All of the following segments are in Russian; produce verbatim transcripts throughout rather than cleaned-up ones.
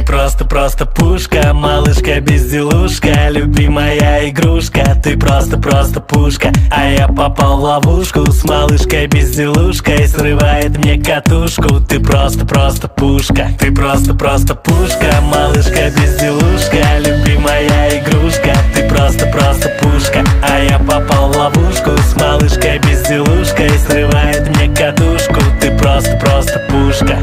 просто-просто пушка, малышка-безделушка, любимая игрушка. Ты просто-просто пушка, а я попал в ловушку. С малышкой-безделушкой срывает мне катушку. Ты просто-просто пушка, ты просто-просто пушка, малышка-безделушка, любимая игрушка. Ты просто-просто пушка, а я попал в ловушку. С малышкой-безделушкой срывает мне катушку. Ты просто-просто пушка.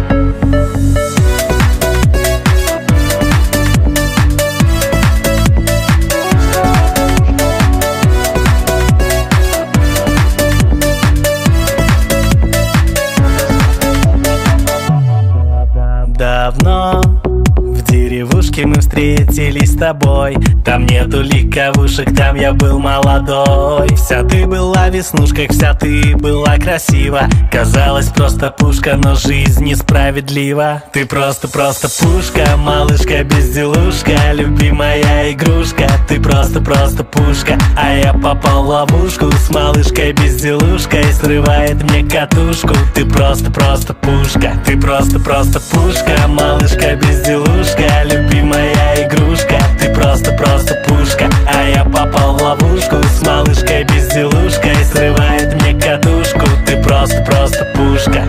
Давно в деревушке мы встретились с тобой. Там нету легковушек, там я был молодой. Вся ты была в веснушках, вся ты была красива. Казалось просто пушка, но жизнь несправедлива. Ты просто-просто пушка, малышка-безделушка, любимая игрушка. Ты просто-просто пушка, а я попал в ловушку. С малышкой-безделушкой срывает мне катушку. Ты просто-просто пушка, ты просто-просто пушка, малышка-безделушка, любимая игрушка. Ты просто-просто пушка, а я попал в ловушку. С малышкой-безделушкой срывает мне катушку. Ты просто-просто пушка.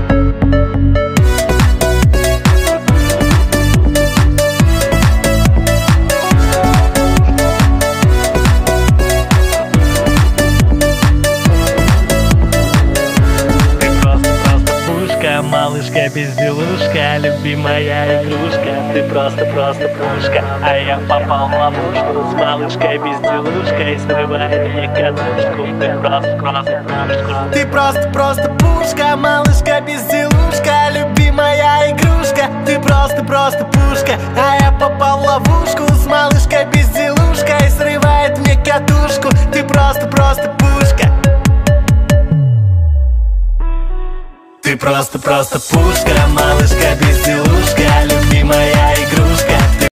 Малышка-безделушка, любимая игрушка. Ты просто-просто пушка, а я попал в ловушку. С малышкой-безделушкой срывает мне катушку. Ты просто-просто пушка. Ты просто-просто пушка, малышка-безделушка, любимая игрушка. Ты просто-просто пушка, а я попал в ловушку. С малышкой-безделушкой срывает мне катушку. Ты просто-просто пушка. Ты просто-просто пушка, малышка-безделушка, любимая игрушка.